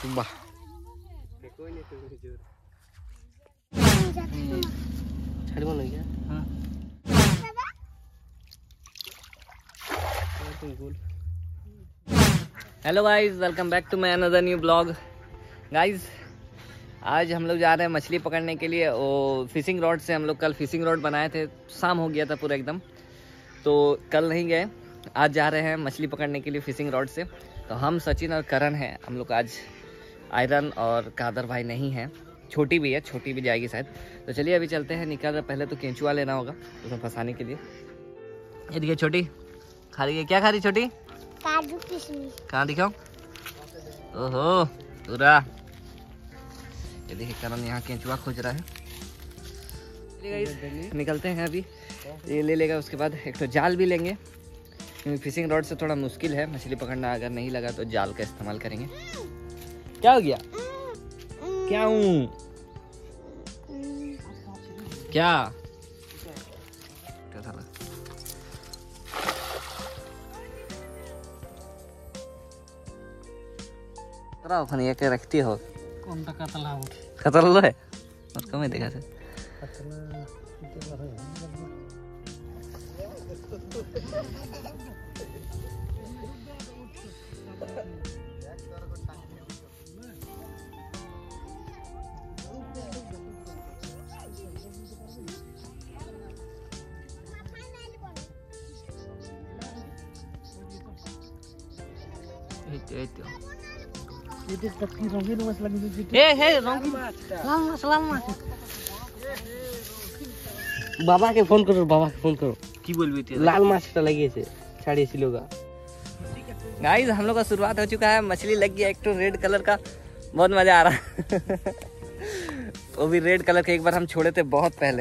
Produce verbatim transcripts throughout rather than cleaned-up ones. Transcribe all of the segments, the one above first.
वाह hello guys, welcome back to my another new blog. Guys आज हम लोग जा रहे हैं मछली पकड़ने के लिए। वो फिशिंग रॉड से हम लोग कल फिशिंग रॉड बनाए थे, शाम हो गया था पूरा एकदम, तो कल नहीं गए। आज जा रहे हैं मछली पकड़ने के लिए फिशिंग रॉड से। तो हम सचिन और करण हैं हम लोग आज। आयरन और कादर भाई नहीं हैं, छोटी भी है, छोटी भी जाएगी शायद। तो चलिए अभी चलते हैं, निकल रहे। पहले तो केंचुआ लेना होगा उसमें फंसाने के लिए। ये देखिए छोटी खा रही है। क्या खा रही छोटी? काजू किशमिश। कहाँ दिखाओ? ओहो पूरा। ये देखिए करण यहाँ केंचुआ खोज रहा है। निकलते हैं अभी, ये ले लेगा। उसके बाद एक तो जाल भी लेंगे, क्योंकि फिशिंग रॉड से थोड़ा मुश्किल है मछली पकड़ना। अगर नहीं लगा तो जाल का इस्तेमाल करेंगे। क्या हो गया? क्या हूँ क्या ये के रखती हो? कौन ता कतला हो? कतल लो है और कम देखा से itu tapi rongin mas lagi di situ. हे हे रंगीन Lama selama. बाबा के फोन करो, बाबा के फोन करो। की बोलबी थी? लाल माछटा लगी है साढ़े किलो का। गाइस हम लोग का शुरुआत हो चुका है। मछली लग गया एक तो रेड कलर का, बहुत मजा आ रहा है। वो भी रेड कलर के, एक बार हम छोड़े थे बहुत पहले।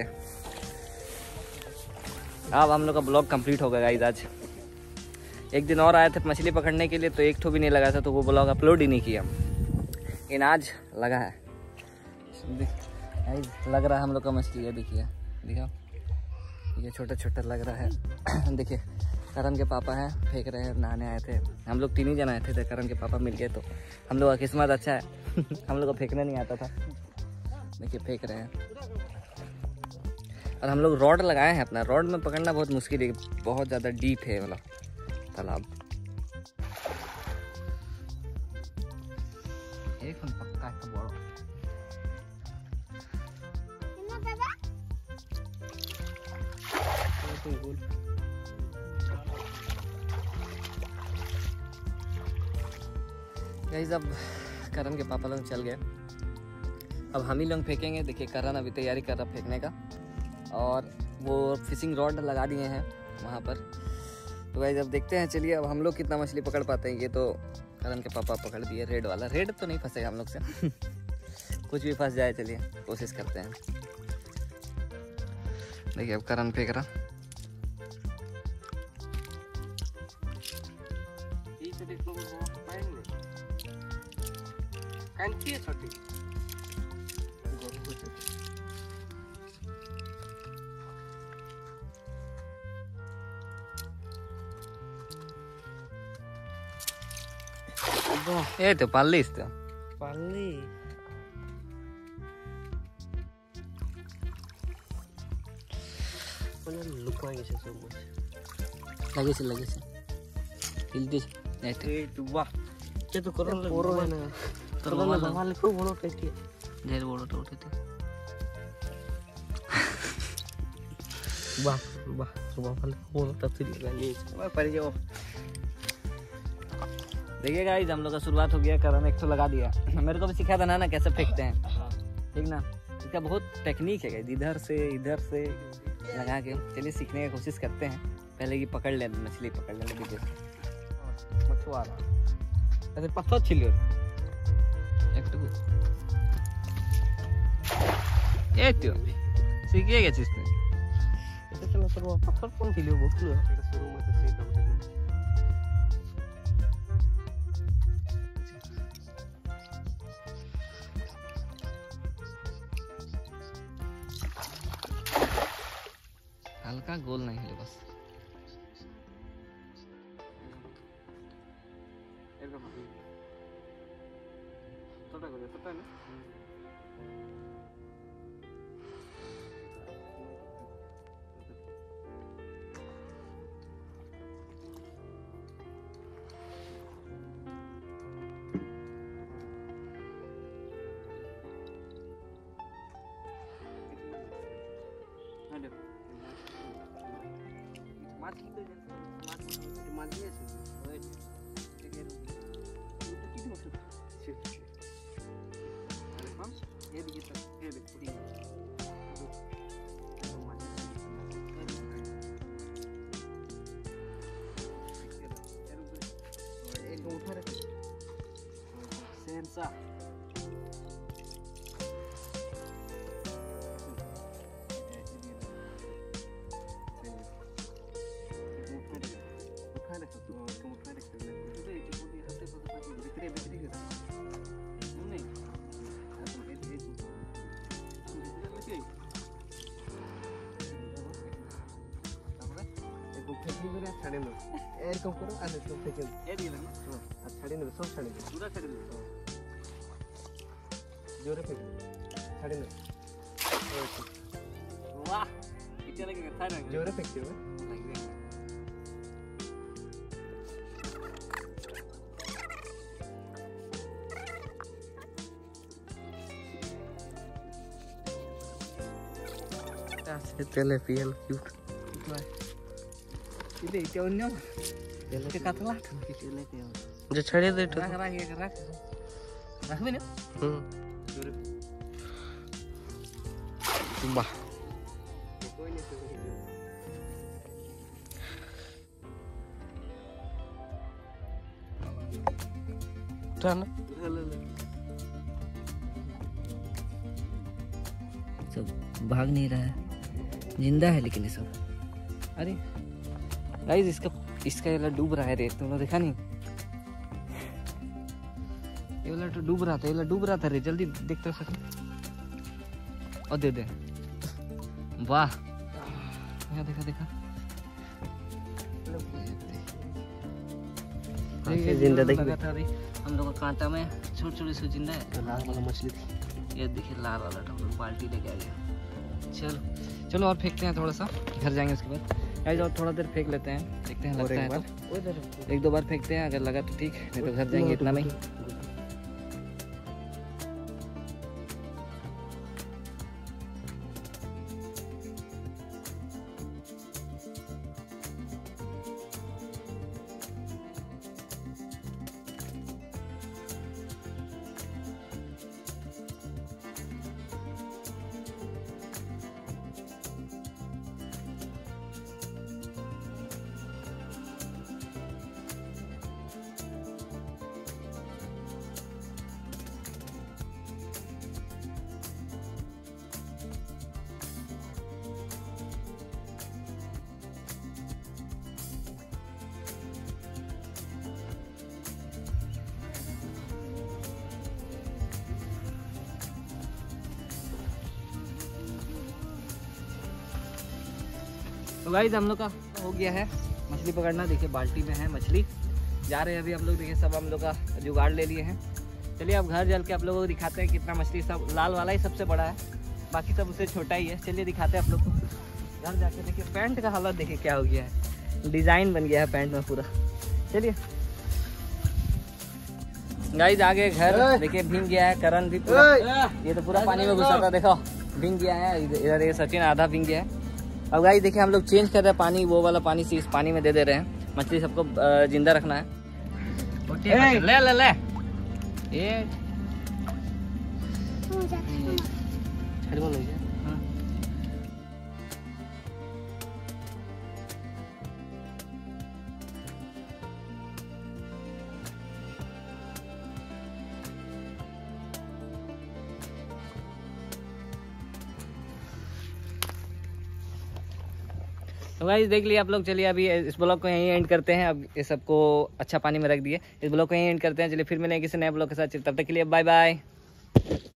अब हम लोग का ब्लॉग कंप्लीट हो गया गाइस। आज एक दिन और आए थे मछली पकड़ने के लिए, तो एक ठो भी नहीं लगा था, तो वो ब्लॉग अपलोड ही नहीं किया। लेकिन आज लगा है, लग रहा है हम लोग का मछली है। देखिए दिखाओ, ये छोटा छोटा लग रहा है। देखिए करण के पापा हैं, फेंक रहे हैं। नहाने आए थे हम लोग, तीन ही जन आए थे, तो करण के पापा मिल गए। तो हम लोग का किस्मत अच्छा है। हम लोग को फेंकने नहीं आता था। देखिए फेंक रहे हैं। और हम लोग रॉड लगाए हैं अपना। रॉड में पकड़ना बहुत मुश्किल है, बहुत ज़्यादा डीप है वाला तालाब। एक पक्का है बड़ा। गाइस अब करण के पापा लोग चल गए, अब हम ही लोग फेंकेंगे। देखिए करण अभी तैयारी कर रहा फेंकने का, और वो फिशिंग रॉड लगा दिए हैं वहाँ पर। तो गाइस अब देखते हैं, चलिए अब हम लोग कितना मछली पकड़ पाते हैं। ये तो करण के पापा पकड़ दिए रेड वाला। रेड तो नहीं फंसेगा हम लोग से। कुछ भी फंस जाए, चलिए कोशिश करते हैं। देखिए अब करण फेंक रहा। ये तो पाली इस तो पाली लुका गए से सब कुछ लगे से लगे से हिलते नहीं थे। ए तू वाह क्या तो करो ना पोरो है ना तो वाला वाला को बोलो कैसे ढेर बोलो तो उठे थे। वाह वाह वाह वाला बोलो तब लगा ये मैं पर जाओ। देखिए गाइस हम लोग का शुरुआत हो गया। करण एक तो लगा दिया। मेरे को भी सिखा देना ना कैसे फेंकते हैं, ठीक ना? इसका बहुत टेक्निक है गाइस, इधर से इधर से लगा के। चलिए सीखने की कोशिश करते हैं। पहले की पकड़ ले, मछली पकड़ ले। देखिए मछुआरा ऐसे पत्थर छिलियो एक तो एक तो सीखिएगा चीज में। ऐसे चलो सर पत्थर कौन छिलियो बहुत लो शुरू में से सीधा उठा हल्का गोल नहीं हिले बस। छोटा कर दे छोटा है ना हेलो माछ की तो माछ माछ नहीं है ओए ठीक है तो कितनी मत अरे हम ये भी तक ये भी पूरी एक उठा रखे सेंसा छाड़ी नो एर कम करो आने तो फेंक दो ए दी लगी हां अब छाड़ी नो सब छाड़ी दो पूरा छाड़ी दो जोरे फेंक छाड़ी नो वाह कितना लगेगा था ना जोरे फेंकते हो से तेले पियल क्यूट Ini tionyo. Ke katla. जो छड़े दे तो Rang rang ye rang. Rang ini. हम्म वाह चल सब भाग नहीं रहा है जिंदा है लेकिन ये सब अरे गाइस इसका इसका ये वाला डूब रहा है रेत तुम लोग देखा नहीं ये वाला तो डूब रहा था ये वाला डूब रहा था रे जल्दी देखते हो सके और दे दे वाह यहाँ देखा देखा जिंदा देख हम लोग का कांटा में छोटे छोटे से जिंदा है लाल वाला मछली थी ये देखिए लाल वाला हम लोग बाल्टी लेके आ गया चलो चलो और फेंकते हैं थोड़ा सा घर जाएंगे उसके बाद गाइस और थोड़ा देर फेंक लेते हैं देखते हैं लगता है तो एक दो बार फेंकते हैं अगर लगा तो ठीक नहीं तो घर जाएंगे इतना नहीं तो गाइस हम लोग का हो गया है मछली पकड़ना देखिए बाल्टी में है मछली जा रहे हैं अभी हम लोग देखिए सब हम लोग का जुगाड़ ले लिए हैं चलिए अब घर जल के आप लोगों को दिखाते हैं कितना मछली सब लाल वाला ही सबसे बड़ा है बाकी सब उससे छोटा ही है चलिए दिखाते हैं आप लोग को घर जाके देखिए पैंट का हालत देखिए क्या हो गया है डिज़ाइन बन गया है पैंट में पूरा चलिए गाइस आगे घर देखिए भीग गया है करण भी पूरा ये तो पूरा पानी में घुसा था देखो भीग गया है इधर ये सचिन आधा भीग गया है अब गाइस देखिए हम लोग चेंज कर रहे हैं पानी वो वाला पानी से इस पानी में दे दे रहे हैं मछली सबको जिंदा रखना है ले ले ले ये छड़ बोलो ये तो गाइस देख लिया आप लोग चलिए अभी इस ब्लॉग को यहीं एंड करते हैं अब ये सबको अच्छा पानी में रख दिए इस ब्लॉग को यहीं एंड करते हैं चलिए फिर मिलेंगे किसी नए ब्लॉग के साथ तब तक के लिए बाय बाय।